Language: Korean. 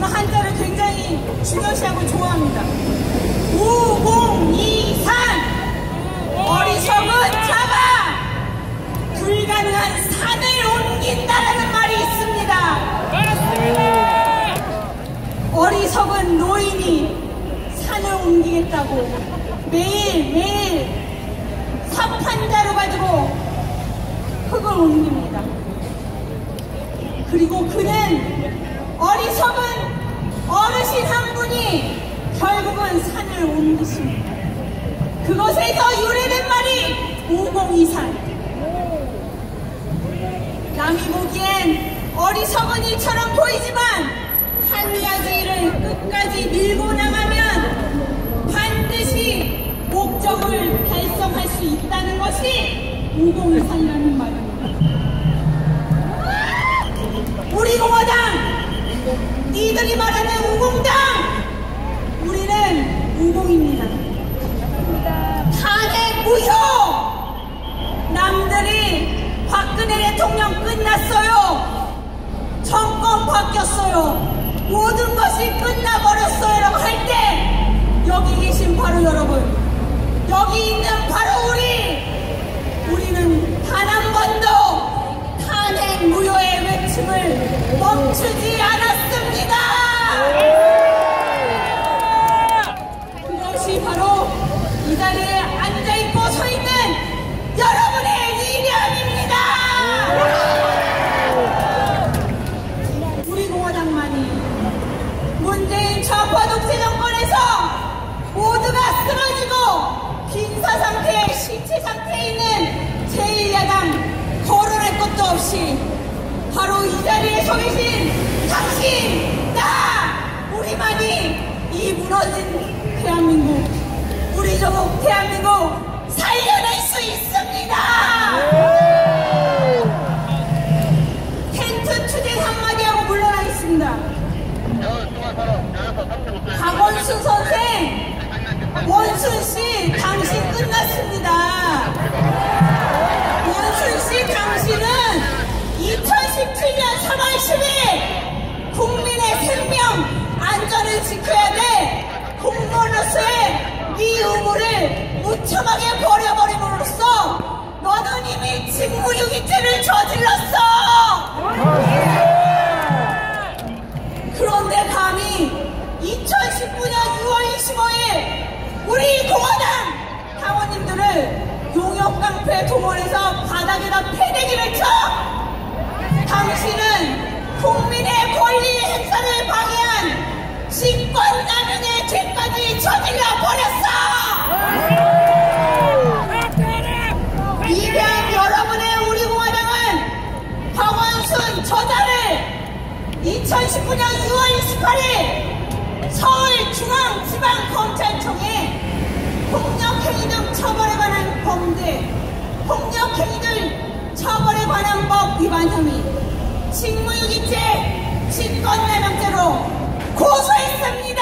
한자를 굉장히 중요시하고 좋아합니다. 우공이산, 어리석은 자가 불가능한 산을 옮긴다라는 말이 있습니다. 어리석은 노인이 산을 옮기겠다고 매일매일 삽판자로 가지고 흙을 옮깁니다. 그리고 그는 어리석은 어르신 한 분이 결국은 산을 옮기십니다. 그것에서 유래된 말이 우공이산. 남이 보기엔 어리석은 일처럼 보이지만 한 가지 일을 끝까지 밀고 나가면 반드시 목적을 달성할 수 있다는 것이 우공이산이라는 말입니다. 우리 공화당, 니들이 말하는 우공당, 우리는 우공입니다. 탄핵 무효! 남들이 박근혜 대통령 끝났어요. 정권 바뀌었어요. 모든 것이 끝나버렸어요 라고 할 때 여기 계신 바로 여러분, 여기 있는 바로 우리는 단 한 번도 탄핵 무효의 외침을 멈추지 않았습니다. 그것이 바로 이 자리에 앉아있고 서있는 여러분의 위력입니다. 우리 공화당만이 문재인 좌파 독재 정권에서 모두가 쓰러지고 빈사 상태, 시체 상태에 있는 제1야당 거론할 것도 없이 바로 이 자리에 서 계신 당신, 나, 우리만이 이 무너진 대한민국, 우리 조국 대한민국 살려낼 수 있습니다. 텐트 추진 한마디 하고 물러나겠습니다. 박원순 선생, 원순씨, 당신 끝났습니다. 원순씨, 당신은 2017년 3월 10일 국민의 생명 안전을 지켜야 돼 공무원으로서의 네 의무를 무참하게 버려버림으로써 너는 이미 직무유기죄를 저질렀어. 그런데 감히 2019년 6월 25일 우리 공화당 당원님들을 용역깡패 동원해서 바닥에다 패대기를 쳐! 당신은 국민의 권리 행사를 방해한 직권남용의 죄까지 저질러 버렸어! 이런 여러분의 우리 공화당은 박원순 저자를 2019년 6월 28일 서울중앙지방검찰청에 폭력행위 등 처벌에 관한 범죄, 폭력행위들 처벌에 관한 법 위반 혐의, 직무유기죄, 직권남용죄로 고소했습니다.